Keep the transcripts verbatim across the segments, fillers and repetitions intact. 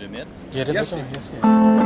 Můžeme jet? Jedeme Jasně. to, jasně.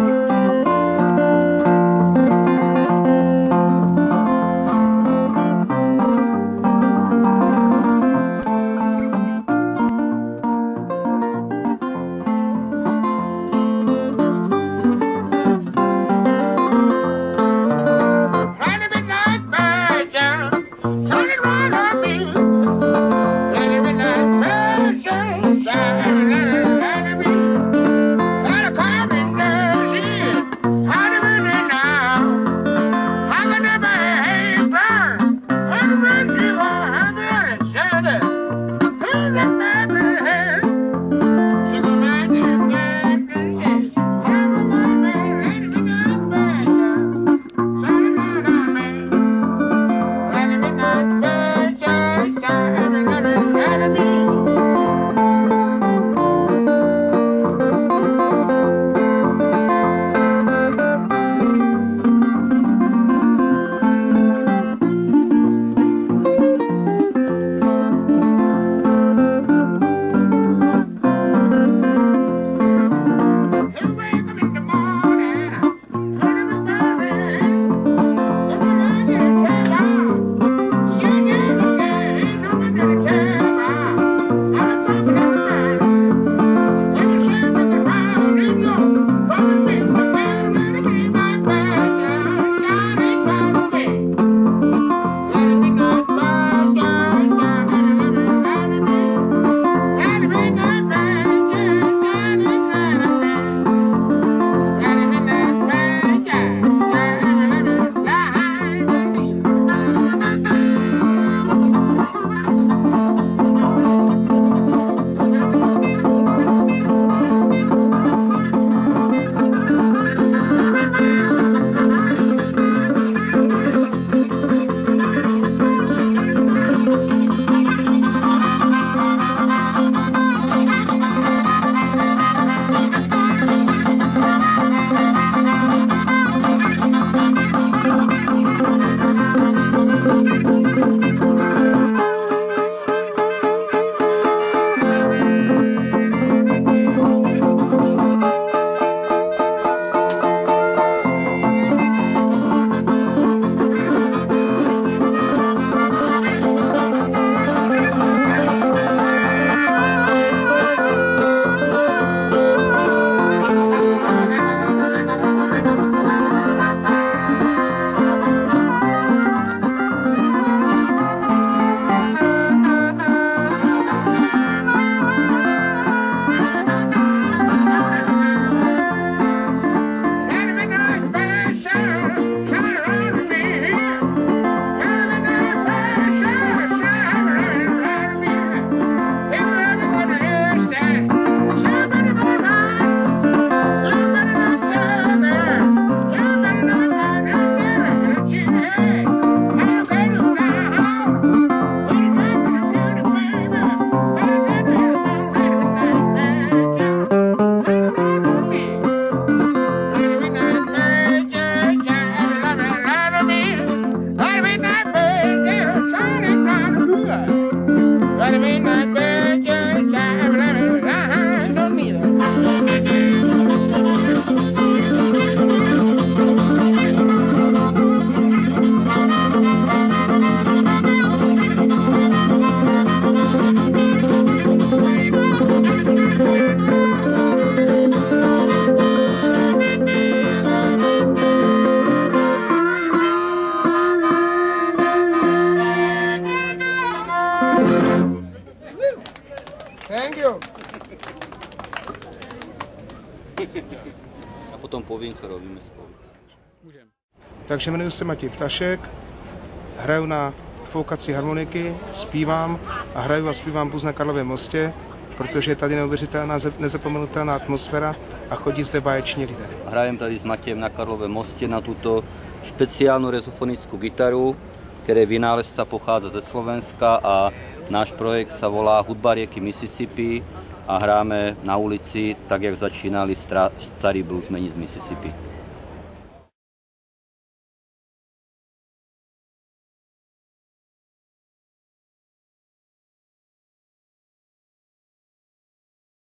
Thank you. A potom povím, co robíme spolu. Můžeme. Takže jmenuji se Matěj Ptašek, hraju na foukací harmoniky, zpívám a hraju a zpívám blues na Karlově mostě, protože je tady neuvěřitelná, nezapomenutelná atmosféra a chodí zde báječní lidé. Hrajem tady s Matějem na Karlovém mostě na tuto špeciálnu rezofonickou gitaru, které vynálezca pochádza ze Slovenska a náš projekt sa volá Hudba rieky Mississippi a hráme na ulici tak, jak začínali starí bluesmeni z Mississippi.